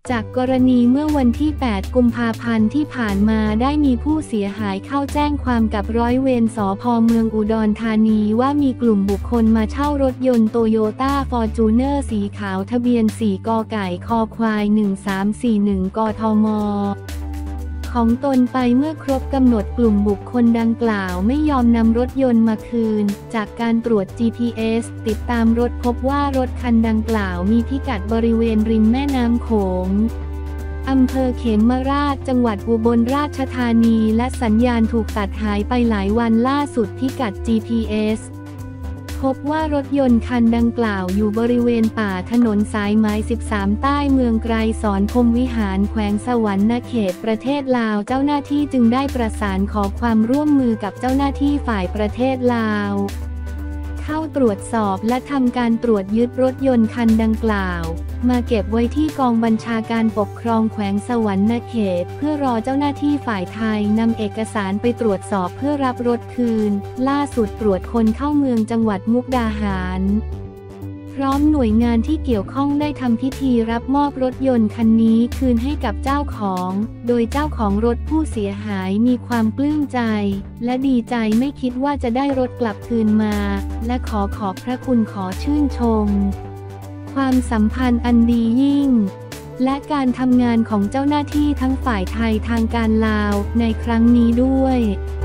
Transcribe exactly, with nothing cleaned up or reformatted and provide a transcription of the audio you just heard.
จากกรณีเมื่อวันที่ แปด กุมภาพันธ์ที่ผ่านมาได้มีผู้เสียหายเข้าแจ้งความกับร้อยเวรสภ.เมืองอุดรธานีว่ามีกลุ่มบุคคลมาเช่ารถยนต์โตโยต้าฟอร์จูเนอร์สีขาวทะเบียน สี่ กไก่คอควาย หนึ่งสามสี่หนึ่ง กทม.ของตนไปเมื่อครบกำหนดกลุ่มบุคคลดังกล่าวไม่ยอมนำรถยนต์มาคืนจากการตรวจ จี พี เอส ติดตามรถพบว่ารถคันดังกล่าวมีพิกัดบริเวณริมแม่น้ำโขงอำเภอเขมราชจังหวัดอุบลราชธานีและสัญญาณถูกตัดหายไปหลายวันล่าสุดพิกัด จี พี เอสพบว่ารถยนต์คันดังกล่าวอยู่บริเวณป่าถนนสายไหมสิบสามใต้เมืองไกรสอนพรหมวิหารแขวงสวรรณเขตประเทศลาวเจ้าหน้าที่จึงได้ประสานขอความร่วมมือกับเจ้าหน้าที่ฝ่ายประเทศลาวเข้าตรวจสอบและทำการตรวจยึดรถยนต์คันดังกล่าวมาเก็บไว้ที่กองบัญชาการปกครองแขวงสวรรณเขตเพื่อรอเจ้าหน้าที่ฝ่ายไทยนำเอกสารไปตรวจสอบเพื่อรับรถคืนล่าสุดตรวจคนเข้าเมืองจังหวัดมุกดาหารพร้อมหน่วยงานที่เกี่ยวข้องได้ทำพิธีรับมอบรถยนต์คันนี้คืนให้กับเจ้าของโดยเจ้าของรถผู้เสียหายมีความปลื้มใจและดีใจไม่คิดว่าจะได้รถกลับคืนมาและขอขอบพระคุณขอชื่นชมความสัมพันธ์อันดียิ่งและการทำงานของเจ้าหน้าที่ทั้งฝ่ายไทยทางการลาวในครั้งนี้ด้วย